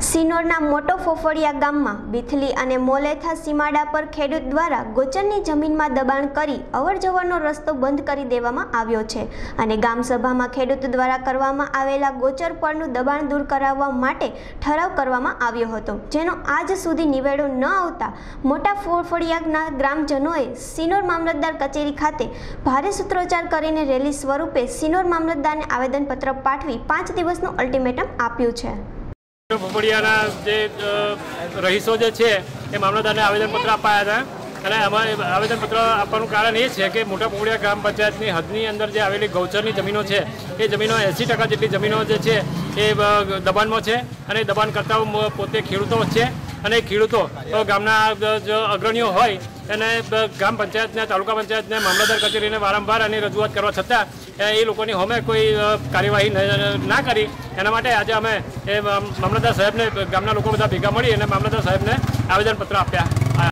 શિનોરના મોટો ફોફડિયા ગામમાં બિથલી અને મોલેથા સીમાડા પર ખેડૂત દ્વારા ગોચરની જમીનમાં દબાણ કરી અવરજવરનો રસ્તો બંધ કરી દેવામાં આવ્યો છે અને ગામસભામાં ખેડૂત દ્વારા કરવામાં આવેલા ગોચર પરનું દબાણ દૂર કરાવવા માટે ઠરાવ કરવામાં આવ્યો હતો, જેનો આજ સુધી નિવેડો ન આવતા મોટા ફોફડિયાના ગ્રામજનોએ શિનોર મામલતદાર કચેરી ખાતે ભારે સૂત્રોચ્ચાર કરીને રેલી સ્વરૂપે શિનોર મામલતદારને આવેદનપત્ર પાઠવી 5 દિવસનું અલ્ટિમેટમ આપ્યું છે। ફોફડિયાના જે રહીશો જે છે એ મામલતદારને આવેદનપત્ર અપાયા હતા અને અમારે આવેદનપત્ર આપવાનું કારણ એ છે કે મોટા ફોફડિયા ગ્રામ પંચાયતની હદની અંદર જે આવેલી ગૌચરની જમીનો છે એ જમીનો 80% જેટલી જમીનો જે છે એ દબાણમાં છે અને દબાણકર્તાઓ પોતે ખેડૂતો છે અને ખેડૂતો ગામના અગ્રણીઓ હોય અને ગ્રામ પંચાયતને તાલુકા પંચાયતને મામલતદાર કચેરીને વારંવાર આની રજૂઆત કરવા છતાં એ લોકોની સામે કોઈ કાર્યવાહી ના કરી એના માટે આજે અમે એ મામલતદાર સાહેબને ગામના લોકો બધા ભેગા મળી અને મામલતદાર સાહેબને આવેદનપત્ર આપ્યા।